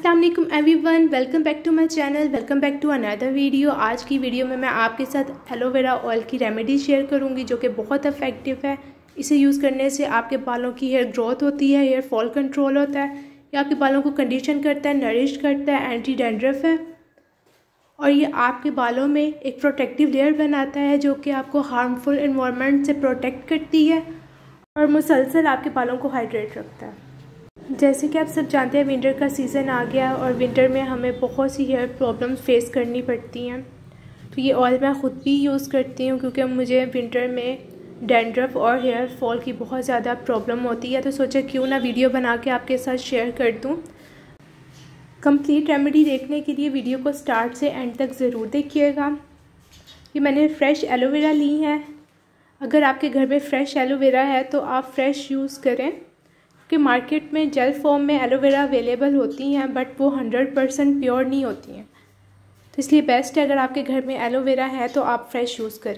अस्सलाम वालेकुम everyone, welcome back to my channel, welcome back to another video. आज की वीडियो में मैं आपके साथ एलोवेरा ऑयल की रेमेडी शेयर करूंगी जो कि बहुत इफ़ेक्टिव है। इसे यूज़ करने से आपके बालों की हेयर ग्रोथ होती है, हेयर फॉल कंट्रोल होता है, ये आपके बालों को कंडीशन करता है, नरिश करता है, एंटी डैंड्रफ है और ये आपके बालों में एक प्रोटेक्टिव लेयर बनाता है जो कि आपको हार्मफुल एनवायरनमेंट से प्रोटेक्ट करती है और मुसलसल आपके बालों को हाइड्रेट रखता है। जैसे कि आप सब जानते हैं, विंटर का सीज़न आ गया और विंटर में हमें बहुत सी हेयर प्रॉब्लम्स फेस करनी पड़ती हैं। तो ये ऑयल मैं ख़ुद भी यूज़ करती हूँ क्योंकि मुझे विंटर में डैंड्रफ और हेयर फॉल की बहुत ज़्यादा प्रॉब्लम होती है। तो सोचा क्यों ना वीडियो बना के आपके साथ शेयर कर दूँ। कंप्लीट रेमेडी देखने के लिए वीडियो को स्टार्ट से एंड तक ज़रूर देखिएगा। ये मैंने फ़्रेश एलोवेरा ली है। अगर आपके घर में फ़्रेश एलोवेरा है तो आप फ्रेश यूज़ करें कि मार्केट में जेल फॉर्म में एलोवेरा अवेलेबल होती हैं बट वो 100% प्योर नहीं होती हैं। तो इसलिए बेस्ट है अगर आपके घर में एलोवेरा है तो आप फ्रेश यूज़ करें।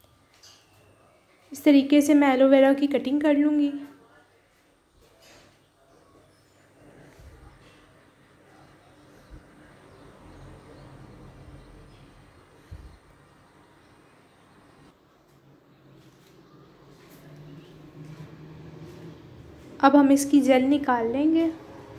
इस तरीके से मैं एलोवेरा की कटिंग कर लूँगी। अब हम इसकी जेल निकाल लेंगे।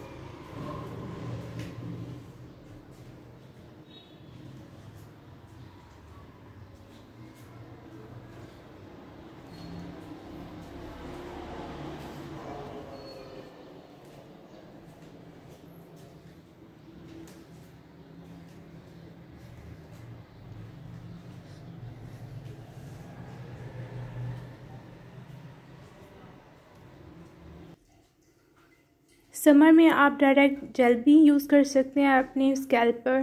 समर में आप डायरेक्ट जेल भी यूज़ कर सकते हैं अपने स्कैल्प पर।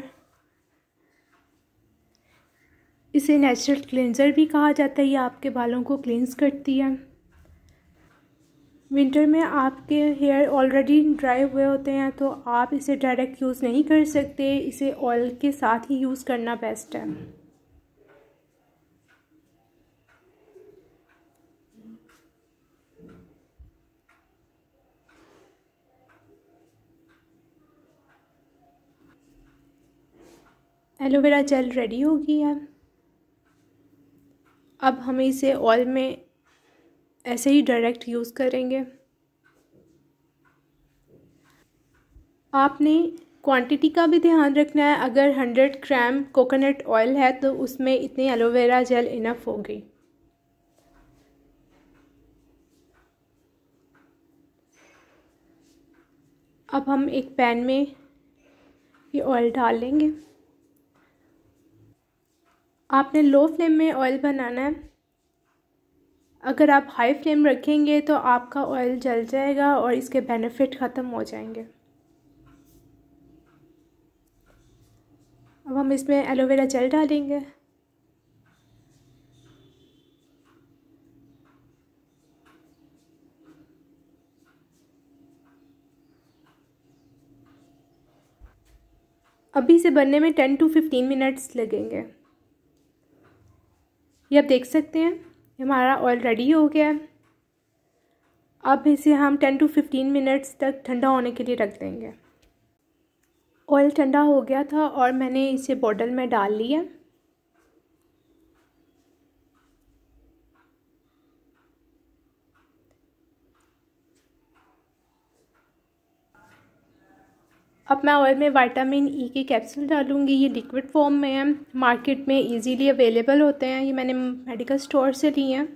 इसे नेचुरल क्लेंजर भी कहा जाता है, ये आपके बालों को क्लींस करती है। विंटर में आपके हेयर ऑलरेडी ड्राई हुए होते हैं तो आप इसे डायरेक्ट यूज़ नहीं कर सकते, इसे ऑयल के साथ ही यूज़ करना बेस्ट है। एलोवेरा जेल रेडी हो गई है। अब हम इसे ऑयल में ऐसे ही डायरेक्ट यूज़ करेंगे। आपने क्वांटिटी का भी ध्यान रखना है। अगर 100 ग्राम कोकोनट ऑयल है तो उसमें इतनी एलोवेरा जेल इनफ होगी। अब हम एक पैन में ये ऑयल डाल लेंगे। आपने लो फ्लेम में ऑयल बनाना है। अगर आप हाई फ्लेम रखेंगे तो आपका ऑयल जल जाएगा और इसके बेनिफिट ख़त्म हो जाएंगे। अब हम इसमें एलोवेरा जेल डालेंगे। अभी इसे बनने में 10 to 15 मिनट्स लगेंगे। ये आप देख सकते हैं हमारा ऑयल रेडी हो गया है। अब इसे हम 10 to 15 मिनट्स तक ठंडा होने के लिए रख देंगे। ऑयल ठंडा हो गया था और मैंने इसे बॉटल में डाल लिया। अब मैं ऑयल में विटामिन ई के कैप्सूल डालूंगी। ये लिक्विड फॉर्म में है, मार्केट में इजीली अवेलेबल होते हैं। ये मैंने मेडिकल स्टोर से लिए हैं।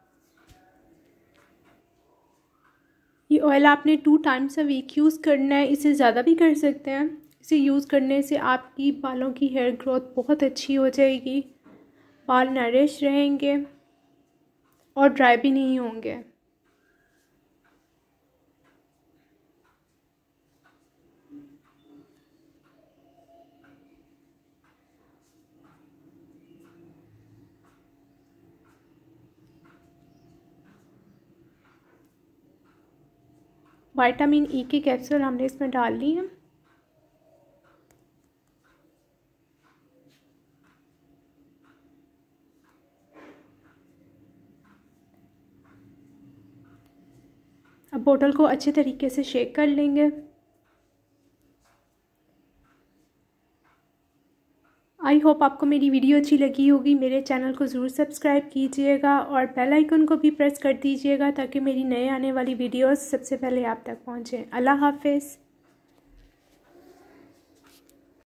ये ऑयल आपने 2 टाइम्स अ वीक यूज़ करना है, इससे ज़्यादा भी कर सकते हैं। इसे यूज़ करने से आपकी बालों की हेयर ग्रोथ बहुत अच्छी हो जाएगी, बाल नरिश रहेंगे और ड्राई भी नहीं होंगे। विटामिन ई के कैप्सूल हमने इसमें डाल ली हैं। अब बोतल को अच्छे तरीके से शेक कर लेंगे। आई होप आपको मेरी वीडियो अच्छी लगी होगी। मेरे चैनल को ज़रूर सब्सक्राइब कीजिएगा और बेल आइकन को भी प्रेस कर दीजिएगा ताकि मेरी नए आने वाली वीडियोस सबसे पहले आप तक पहुँचें। अल्लाह हाफ़िज़।